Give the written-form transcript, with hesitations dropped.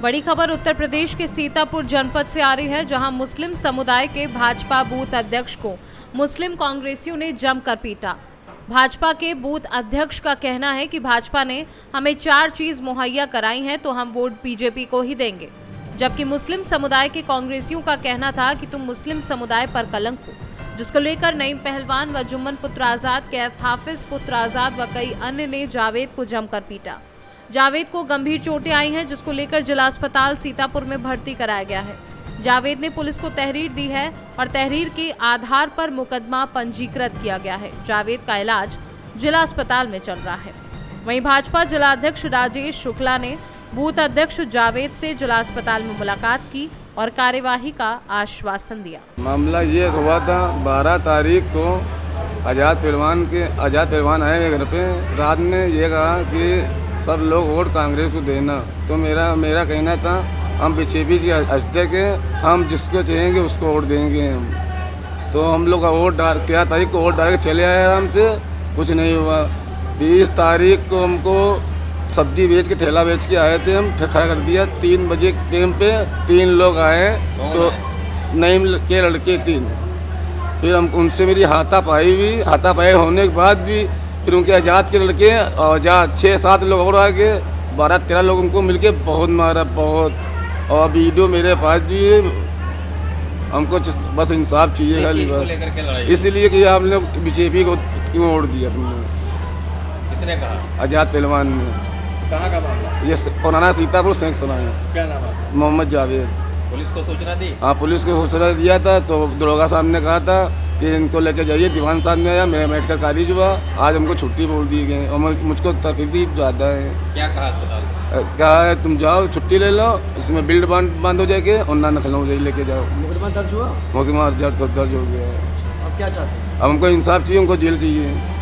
बड़ी खबर उत्तर प्रदेश के सीतापुर जनपद से आ रही है, जहां मुस्लिम समुदाय के भाजपा बूथ अध्यक्ष को मुस्लिम कांग्रेसियों ने जमकर पीटा। भाजपा के बूथ अध्यक्ष का कहना है कि भाजपा ने हमें 4 चीज मुहैया कराई हैं तो हम वोट बीजेपी को ही देंगे, जबकि मुस्लिम समुदाय के कांग्रेसियों का कहना था कि तुम मुस्लिम समुदाय पर कलंक हो, जिसको लेकर नईम पहलवान व जुम्मन पुत्र आजाद, कैफ हाफिज पुत्र आजाद व कई अन्य ने जावेद को जमकर पीटा। जावेद को गंभीर चोटें आई हैं, जिसको लेकर जिला अस्पताल सीतापुर में भर्ती कराया गया है। जावेद ने पुलिस को तहरीर दी है और तहरीर के आधार पर मुकदमा पंजीकृत किया गया है। जावेद का इलाज जिला अस्पताल में चल रहा है। वहीं भाजपा जिला अध्यक्ष राजेश शुक्ला ने बूथ अध्यक्ष जावेद से जिला अस्पताल में मुलाकात की और कार्यवाही का आश्वासन दिया। मामला ये हुआ था 12 तारीख को आजाद पहलवान आए घर पे। रात ने ये कहा कि सब लोग वोट कांग्रेस को देना, तो मेरा कहना था हम बीजेपी की हस्ते के, हम जिसको चाहेंगे उसको वोट देंगे। तो हम लोग का वोट 13 तारीख को वोट डाल के चले आए आराम से, कुछ नहीं हुआ। 20 तारीख को हमको सब्जी बेच के ठेला बेच के आए थे, हम खड़ा कर दिया। 3 बजे टाइम पे 3 लोग आए, तो नईम के लड़के 3। फिर हम उनसे मेरी हाथापाई होने के बाद भी फिर उनके आज़ाद के लड़के और 6-7 लोग और आ गए, 12-13 लोग उनको मिलके बहुत मारा, बहुत। और वीडियो मेरे पास भी है। हमको बस इंसाफ चाहिए खाली, बस इसलिए कि आपने बीजेपी को क्यों वोट दिया तुमने। किसने कहा? आजाद पहलवान ने। कहाँ का मामला? ये पुराना सीतापुर सेंक सुना है। क्या नाम है? मोहम्मद जावेद। पुलिस को सूचना दी? हाँ, पुलिस को सूचना दिया था, तो दरोगा साहब ने कहा था कि इनको लेके जाइए। दीवान साहब ने आया, मेरा मेडिकल खारिज हुआ, आज हमको छुट्टी बोल दी गई और मुझको तकलीफ ज़्यादा है। क्या कहा अस्पताल? कहा है तुम जाओ छुट्टी ले लो, इसमें बिल्ड बंद हो जाएगी और ना नखल हो जाएगी, लेके जाओ। मुकदमा दर्ज हुआ? मुकदमा दर्ज हो गया है। अब क्या चाहते हैं? अब हमको इंसाफ चाहिए, हमको जेल चाहिए।